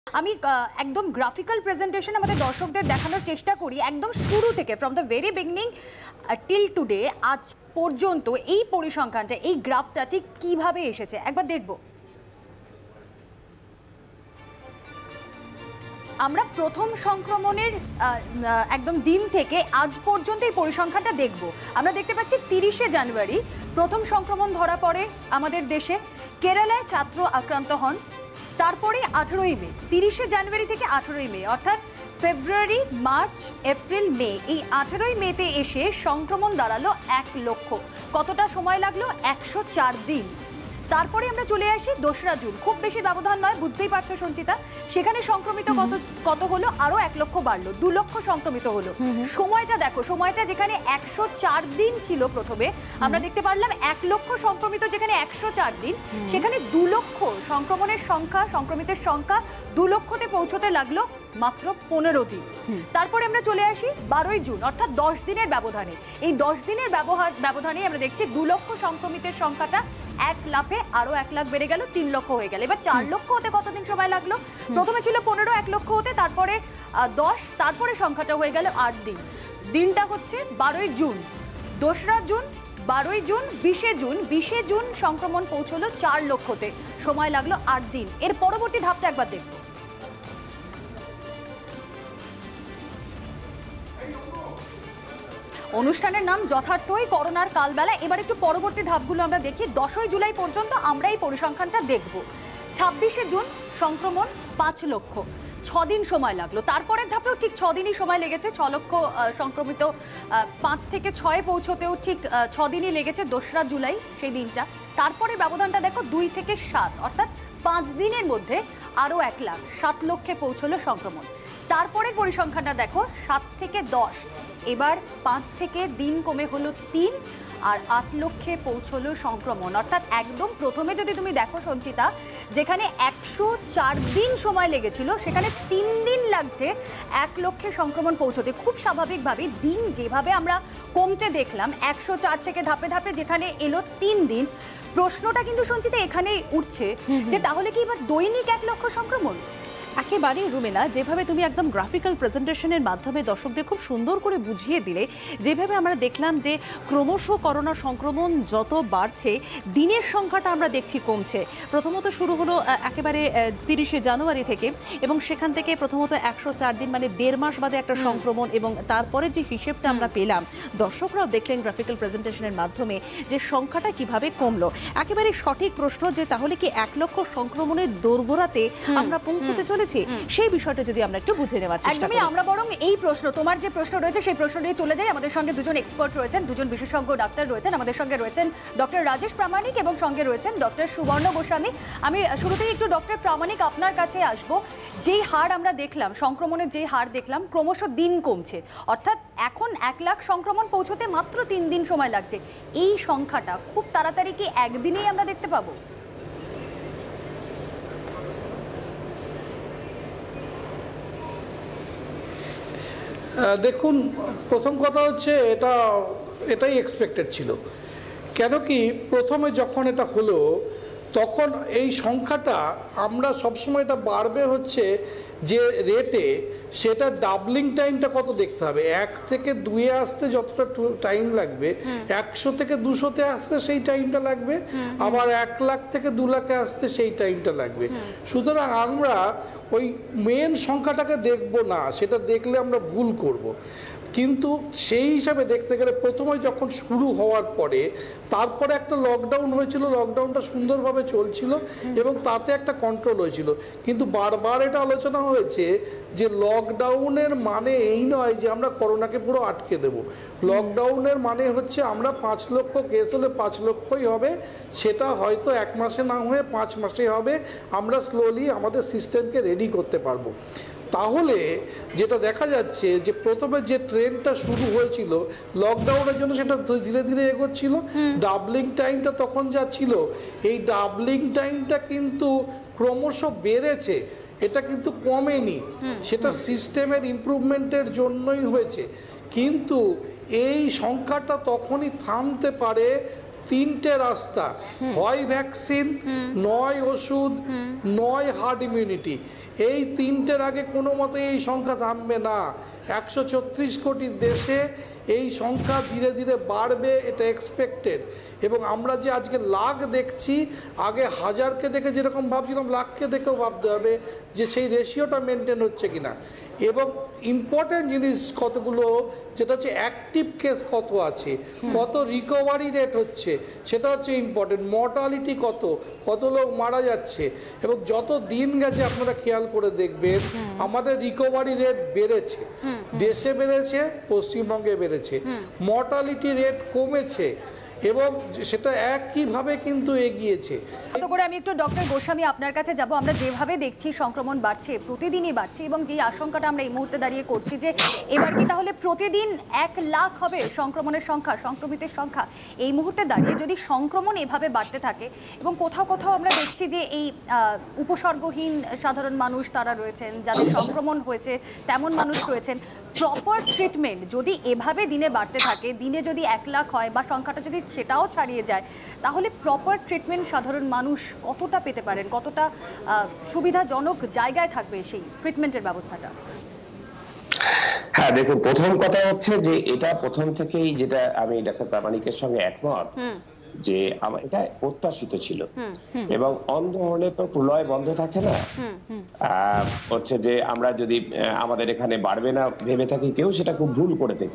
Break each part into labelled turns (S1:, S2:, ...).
S1: আমি একদম graphical presentation আমাদের দর্শকদের দেখানোর চেষ্টা করি একদম শুরু থেকে from the very beginning till today আজ পর্যন্ত এই পরিসংখ্যানটা এই গ্রাফটা ঠিক কিভাবে এসেছে একবার দেখব। আমরা প্রথম সংক্রমণের একদম দিন থেকে আজ পর্যন্ত এই পরিসংখ্যানটা দেখব। আমরা দেখতে পাচ্ছি 30শে জানুয়ারি প্রথম সংক্রমণ ধরা পড়ে আমাদের দেশে। কেরালায় ছাত্র আক্রান্ত হন, তারপরে 18ই মে, 30শে জানুয়ারি থেকে 18ই মে অর্থাৎ ফেব্রুয়ারি, মার্চ, এপ্রিল, মে, এই 18ই মেতে এসে সংক্রমণ দাঁড়ালো 1 লক্ষ। কতটা সময় লাগলো? 104 দিন। তারপরে আমরা চলে আসি 2রা জুন, খুব বেশি ব্যবধান নয়, বুঝতেই পারছো সঞ্চিতা, সেখানে সংক্রমিত কত হলো? আরো 1 লক্ষ বাড়লো, 2 লক্ষ সংক্রমিত হলো। সময়টা দেখো, সময়টা যেখানে 104 দিন ছিল প্রথমে, আমরা দেখতে পারলাম 1 লক্ষ সংক্রমিত যেখানে 104 দিন, সেখানে 2 লক্ষ সংক্রমণের সংখ্যা, সংক্রমিতের সংখ্যা 2 লক্ষতে পৌঁছতে লাগলো মাত্র 15 দিন। তারপরে আমরা চলে আসি 12ই জুন অর্থাৎ 10 দিনের ব্যবধানে। এই 10 দিনের ব্যবধানে আমরা দেখছি 2 লক্ষ সংক্রমিতের সংখ্যাটা 1 লাফে আরো 1 লাখ বেড়ে গেল, 3 লক্ষ হয়ে গেল। এবার 4 লক্ষ হতে কতদিন সময় লাগলো? প্রথমে ছিল 15, 1 লক্ষ হতে, তারপরে 10, তারপরে সংখ্যাটা হয়ে গেল 8 দিন। দিনটা হচ্ছে 12ই জুন, 2রা জুন, 12ই জুন, 20শে জুন। 20শে জুন সংক্রমণ পৌঁছলো 4 লক্ষতে, সময় লাগলো 8 দিন। এর পরবর্তী ধাপটা একবার দেখব। অনুষ্ঠানের নাম যথার্থই করোনার কালবেলা। এবার একটু পরবর্তী ধাপগুলো আমরা দেখি। 10ই জুলাই পর্যন্ত আমরা এই পরিসংখ্যানটা দেখব। 26শে জুন সংক্রমণ 5 লক্ষ, 6 দিন সময় লাগলো। তারপরের ধাপেও ঠিক 6 দিনই সময় লেগেছে, 6 লক্ষ সংক্রমিত 5 থেকে 6-এ পৌঁছতেও ঠিক 6 দিনই লেগেছে, 2রা জুলাই সেই দিনটা। তারপরে ব্যবধানটা দেখো 2 থেকে 7 অর্থাৎ 5 দিনের মধ্যে আরও 1 লাখ, 7 লক্ষে পৌঁছলো সংক্রমণ। তারপরে পরিসংখ্যানটা দেখো 7 থেকে 10, এবার 5 থেকে দিন কমে হলো 3 আর 8 লক্ষে পৌঁছলো সংক্রমণ। অর্থাৎ একদম প্রথমে যদি তুমি দেখো সঞ্চিতা, যেখানে 104 দিন সময় লেগেছিল সেখানে 3 দিন লাগছে 1 লক্ষে সংক্রমণ পৌঁছতে। খুব স্বাভাবিকভাবে দিন যেভাবে আমরা কমতে দেখলাম 104 থেকে ধাপে ধাপে যেখানে এলো 3 দিন, প্রশ্নটা কিন্তু সঞ্চিতা এখানেই উঠছে যে তাহলে কি এবার দৈনিক 1 লক্ষ সংক্রমণ?
S2: একেবারেই রুমেলা, যেভাবে তুমি একদম গ্রাফিক্যাল প্রেজেন্টেশনের মাধ্যমে দর্শকদের খুব সুন্দর করে বুঝিয়ে দিলে, যেভাবে আমরা দেখলাম যে ক্রমশ করোনা সংক্রমণ যত বাড়ছে দিনের সংখ্যাটা আমরা দেখছি কমছে। প্রথমত শুরু হলো একেবারে 30শে জানুয়ারি থেকে, এবং সেখান থেকে প্রথমত 104 দিন মানে 1.5 মাস বাদে একটা সংক্রমণ, এবং তারপরে যে হিসেবটা আমরা পেলাম, দর্শকরাও দেখলেন গ্রাফিক্যাল প্রেজেন্টেশনের মাধ্যমে যে সংখ্যাটা কিভাবে কমলো। একেবারে সঠিক প্রশ্ন যে তাহলে কি 1 লক্ষ সংক্রমণের দোরগোড়াতে আমরা পৌঁছতে চলে সেই বিষয়টা যদি আমরা একটু বুঝে নেওয়ার চেষ্টা করি।
S1: আমরা বরং এই প্রশ্ন, তোমার যে প্রশ্ন রয়েছে সেই প্রশ্ন নিয়ে চলে যাই। আমাদের সঙ্গে দুজন এক্সপার্ট রয়েছেন, দুজন বিশেষজ্ঞ ডাক্তার রয়েছেন। আমাদের সঙ্গে রয়েছেন ডক্টর রাজেশ প্রামাণিক এবং সঙ্গে রয়েছেন ডক্টর সুবর্ণ গোস্বামী। আমি শুরুতেই একটু ডক্টর প্রামাণিক আপনার কাছে আসবো। যেই হার আমরা দেখলাম, সংক্রমণের যেই হার দেখলাম, ক্রমশ দিন কমছে, অর্থাৎ এখন 1 লাখ সংক্রমণ পৌঁছতে মাত্র 3 দিন সময় লাগছে। এই সংখ্যাটা খুব তাড়াতাড়ি কি একদিনেই আমরা দেখতে পাবো?
S3: দেখুন, প্রথম কথা হচ্ছে এটাই এক্সপেক্টেড ছিল। কেন কি প্রথমে যখন এটা হলো তখন এই সংখ্যাটা আমরা সবসময় এটা বাড়বে হচ্ছে যে রেটে, সেটা ডাবলিং টাইমটা কত দেখতে হবে। 1 থেকে 2-এ আসতে যতটা টাইম লাগবে, 100 থেকে 200-তে আসতে সেই টাইমটা লাগবে, আবার 1 লাখ থেকে 2 লাখে আসতে সেই টাইমটা লাগবে। সুতরাং আমরা ওই মেন সংখ্যাটাকে দেখব না, সেটা দেখলে আমরা ভুল করব। কিন্তু সেই হিসাবে দেখতে গেলে প্রথমে যখন শুরু হওয়ার পরে তারপরে একটা লকডাউন হয়েছিল, লকডাউনটা সুন্দরভাবে চলছিল এবং তাতে একটা কন্ট্রোল হয়েছিল। কিন্তু বারবার এটা আলোচনা হয়েছে যে লকডাউনের মানে এই নয় যে আমরা করোনাকে পুরো আটকে দেব। লকডাউনের মানে হচ্ছে আমরা 5 লক্ষ কেস হলে 5 লক্ষই হবে, সেটা হয়তো 1 মাসে না হয়ে 5 মাসে হবে। আমরা স্লোলি আমাদের সিস্টেমকে রেডি করতে পারবো। তাহলে যেটা দেখা যাচ্ছে যে প্রথমে যে ট্রেনটা শুরু হয়েছিল লকডাউনের জন্য, সেটা ধীরে ধীরে এগোচ্ছিল। ডাবলিং টাইমটা তখন যা ছিল, এই ডাবলিং টাইমটা কিন্তু ক্রমশ বেড়েছে, এটা কিন্তু কমেনি। সেটা সিস্টেমের ইমপ্রুভমেন্টের জন্যই হয়েছে। কিন্তু এই সংখ্যাটা তখনই থামতে পারে 3টে রাস্তা, হয় ভ্যাকসিন, নয় ওষুধ, নয় হার্ড ইমিউনিটি। এই 3টের আগে কোনো মতে এই সংখ্যা থামবে না। 136 কোটির দেশে এই সংখ্যা ধীরে ধীরে বাড়বে, এটা এক্সপেক্টেড। এবং আমরা যে আজকে লাখ দেখছি, আগে হাজারকে দেখে যেরকম ভাবছিলাম, লাখকে দেখেও ভাবতে হবে যে সেই রেশিওটা মেনটেন হচ্ছে কিনা। এবং ইম্পর্টেন্ট জিনিস কতগুলো, যেটা হচ্ছে অ্যাক্টিভ কেস কত আছে, কত রিকভারি রেট হচ্ছে, সেটা হচ্ছে ইম্পর্টেন্ট। মর্টালিটি কত লোক মারা যাচ্ছে। এবং যত দিন গেছে আপনারা খেয়াল করে দেখবেন আমাদের রিকভারি রেট বেড়েছে, দেশে বেড়েছে, পশ্চিমবঙ্গে বেড়েছে। মর্টালিটি রেট কমেছে এবং সেটা একইভাবে কিন্তু এগিয়েছে।
S1: তো করে আমি একটু ডক্টর গোস্বামী আপনার কাছে যাব। আমরা যেভাবে দেখছি সংক্রমণ বাড়ছে, প্রতিদিনই বাড়ছে, এবং যে আশঙ্কাটা আমরা এই মুহূর্তে দাঁড়িয়ে করছি যে এবার কি তাহলে প্রতিদিন 1 লাখ হবে সংক্রমণের সংখ্যা, সংক্রমিতের সংখ্যা। এই মুহূর্তে দাঁড়িয়ে যদি সংক্রমণ এভাবে বাড়তে থাকে এবং কোথাও কোথাও আমরা দেখছি যে এই উপসর্গহীন সাধারণ মানুষ তারা রয়েছেন, যাদের সংক্রমণ হয়েছে তেমন মানুষ রয়েছেন, প্রপার ট্রিটমেন্ট যদি এভাবে দিনে বাড়তে থাকে, দিনে যদি 1 লাখ হয় বা সংখ্যাটা যদি সেটাও ছাড়িয়ে যায়, তাহলে প্রপার ট্রিটমেন্ট সাধারণ মানুষ কতটা পেতে পারেন, কতটা সুবিধাজনক জায়গায় থাকবে সেই ট্রিটমেন্টের ব্যবস্থাটা?
S4: হ্যাঁ, দেখুন, প্রথম কথা হচ্ছে যে এটা প্রথম থেকেই, যেটা আমি ডাক্তার প্রামাণিকের সঙ্গে একমত, যে এটা প্রত্যাশিত ছিল। এবং অন্ধ হলে তো প্রলয় বন্ধ থাকে না। হচ্ছে যে আমরা যদি আমাদের এখানে বাড়বে না ভেবে থাকি কেউ, সেটা খুব ভুল করে থাকি।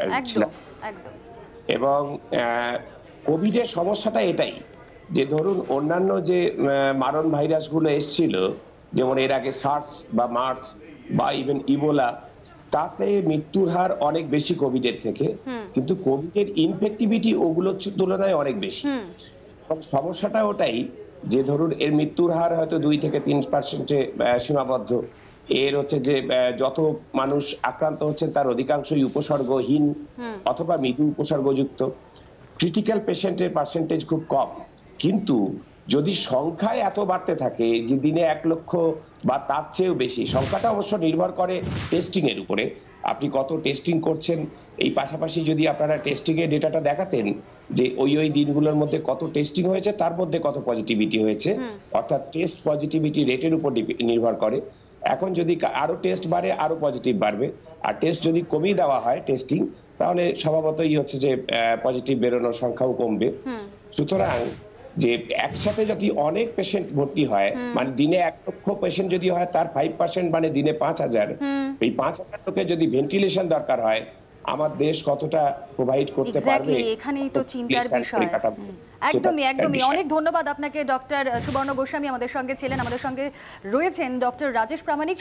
S4: এবং কোভিডের সমস্যাটা এটাই যে ধরুন অন্যান্য যে মারণ ভাইরাস গুলো এসেছিল, যেমন এর আগে সার্স বা মার্স বা ইভেন ইবোলা, তাতে মৃত্যুর হার অনেক বেশি কোভিডের থেকে, কিন্তু কোভিডের ইনফেক্টিভিটি ওগুলোর তুলনায় অনেক বেশি। এবং সমস্যাটা ওটাই যে ধরুন এর মৃত্যুর হার হয়তো 2 থেকে 3% সীমাবদ্ধ। এর হচ্ছে যে যত মানুষ আক্রান্ত হচ্ছেন তার অধিকাংশই উপসর্গহীন অথবা মৃদু উপসর্গযুক্ত। ক্রিটিক্যাল পেশেন্টের পার্সেন্টেজ খুব কম। কিন্তু যদি সংখ্যায় এত বাড়তে থাকে যে দিনে 1 লক্ষ বা তার চেয়েও বেশি, সংখ্যাটা অবশ্য নির্ভর করে টেস্টিং এর উপরে, আপনি কত টেস্টিং করছেন। এই পাশাপাশি যদি আপনারা টেস্টিং এর ডেটাটা দেখাতেন যে ওই দিনগুলোর মধ্যে কত টেস্টিং হয়েছে, তার মধ্যে কত পজিটিভিটি হয়েছে, অর্থাৎ টেস্ট পজিটিভিটি রেটের উপর নির্ভর করে। এখন যদি আরো টেস্ট বাড়ে, আরো পজিটিভ বাড়বে। আর টেস্ট যদি কমিয়ে দেওয়া হয় টেস্টিং, তাহলে স্বভাবতই হচ্ছে যে পজিটিভ বেরোনোর সংখ্যাও কমবে। সুতরাং যে একসাথে যদি অনেক পেশেন্ট ভর্তি হয়, মানে দিনে 1 লক্ষ পেশেন্ট যদি হয়, তার 5% মানে দিনে 5000। এই 5000 লোকের যদি ভেন্টিলেশন দরকার হয়, আমার দেশ কতটা প্রোভাইড করতে পারবে,
S1: এখানেই তো চিন্তার বিষয়। একদমই অনেক ধন্যবাদ আপনাকে ডক্টর সুবর্ণ গোস্বামী। আমাদের সঙ্গে ছিলেন, আমাদের সঙ্গে রয়েছেন ডক্টর রাজেশ প্রামাণিক।